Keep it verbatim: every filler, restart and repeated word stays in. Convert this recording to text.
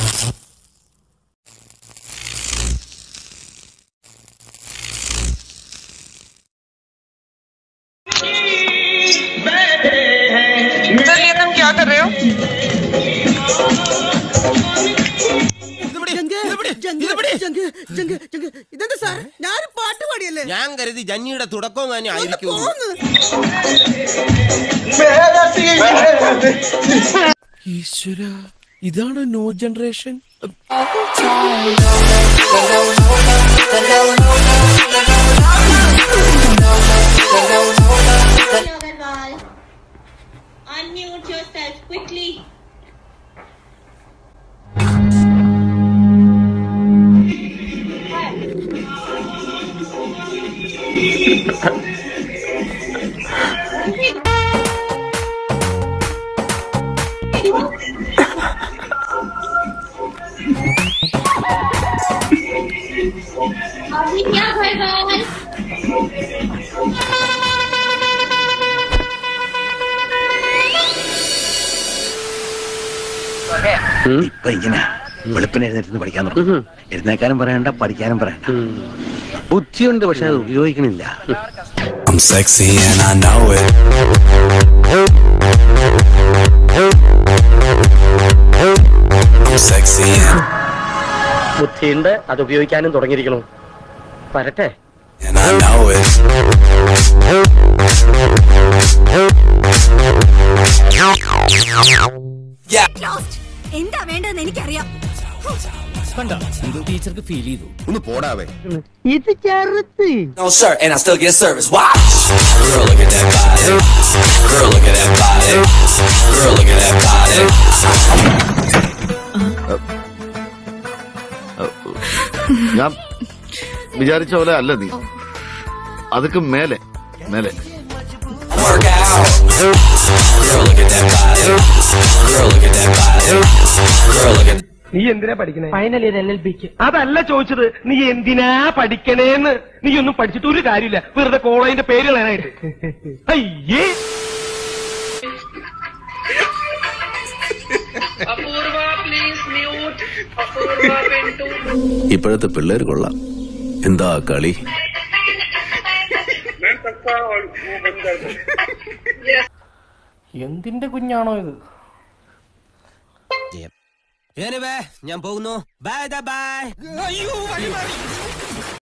Sir ये तुम क्या कर रहे हो? ഇതെന്താ സാർ? ഞാൻ പാട്ട് പാടിയല്ലേ? ഞാൻ കരുതി ജന്നിയുടെ തുടക്കം തന്നെ ആയിരിക്കും. ഈശ്വര, ഇതാണ് no generation. Unmute yourself quickly. अभी क्या करेगा? ഇപ്പൊ ഇങ്ങനെ വെളുപ്പിന് എഴുന്നേറ്റ് പഠിക്കാൻ തുടങ്ങും. എഴുന്നേക്കാനും പറയണ്ട, പഠിക്കാനും പറയണ്ട. ബുദ്ധിയുണ്ട്, പക്ഷെ അത് ഉപയോഗിക്കണില്ല. I'm sexy and I know it. I'm sexy and ബുദ്ധിയുണ്ട്, അത് ഉപയോഗിക്കാനും തുടങ്ങിയിരിക്കണു. വരട്ടെ. and I know it. Yeah. എന്താ വേണ്ടതെന്ന് എനിക്കറിയാം. ടീച്ചർക്ക് ഫീൽ ചെയ്തു. ഒന്ന് പോടാവേ. ഇത് ചെറുത്ത്. No shirt and I still get service. Watch. Girl, look at that body. Girl, look at that body. Girl, look at that body. ഞാൻ വിചാരിച്ച പോലെ അല്ല നീ. അതൊക്കെ മേലെ മേലെ. Work out. Girl, look at that body. Girl, look at that body. Girl, look at. നീ എന്തിനാ പഠിക്കണേ? ഫൈനൽ ഇയർ എൽ എൽ ബിക്ക്. അതല്ല ചോദിച്ചത്, നീ എന്തിനാ പഠിക്കണേന്ന്. നീ ഒന്നും പഠിച്ചിട്ട് ഒരു കാര്യമില്ല, വെറുതെ കോളേജിന്റെ പേര് കളയാനായിട്ട്. അയ്യേ. ഇപ്പോഴത്തെ പിള്ളേർ കൊള്ളാം. എന്താ കളി? എന്തിന്റെ കുഞ്ഞാണോ ഇത്? ഞാൻ പോകുന്നു. Bye bye. അയ്യോ.